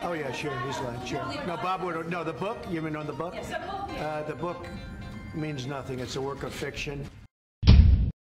Oh yeah, sure. He's lying. Sure. No, Bob would. No, the book. You mean on the book? Yes, the book. Yeah. The book means nothing. It's a work of fiction.